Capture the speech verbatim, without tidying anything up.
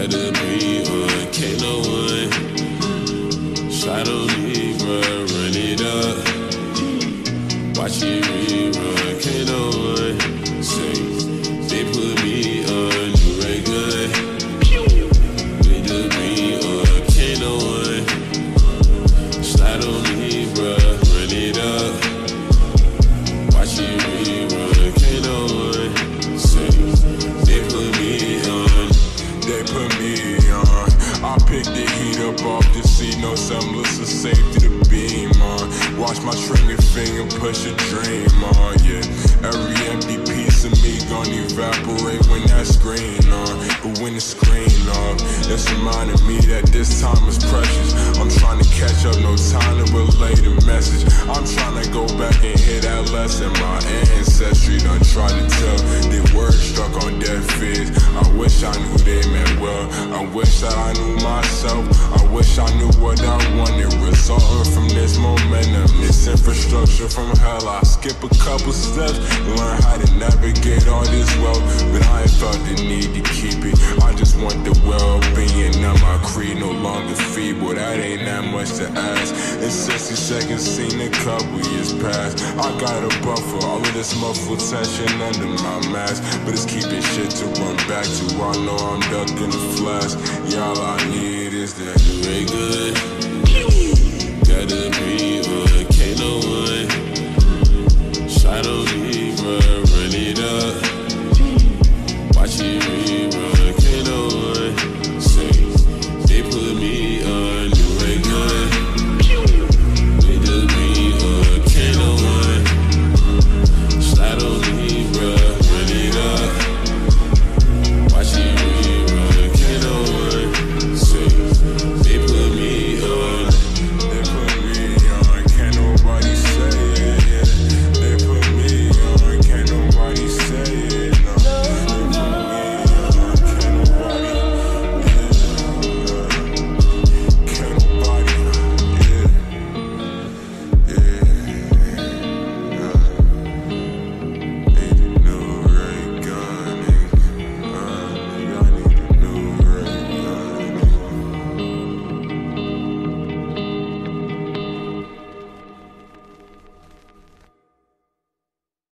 Gotta be on, can't no one slide on me, bruh, run it up. Watch it rerun, can't no one say they put me on, you ain't good. With the green on, can't no one slide on me, bruh, run it up. Watch it rerun, can't no one say they put me on. They put me on. I pick the heat up off the seat, no semblance of safety to beam on. Watch my trigger finger push a dream on, yeah. Every empty piece of me gon' evaporate when that screen on. But when the screen off, it's reminding me that this time is precious. I'm trying to catch up, no time to relay the message. I'm trying to go back and hear that lesson my ancestry done tried to tell. They words struck on deaf ears. I wish I knew they meant well. I wish that I knew myself. I wish I knew what I wanted. Resulting from this momentum, this infrastructure from hell. I skip a couple steps, learn how to navigate all this wealth. But I ain't felt the need to keep it. I just want the well-being of my creed, no longer feeble. That ain't that much to ask. In sixty seconds, seen a couple years pass. I got a buffer, all of this muffled tension under my mask. But it's keeping shit to run back to. I know I'm ducking the flash. Yeah, all I need is that you ain't good. Gotta be on.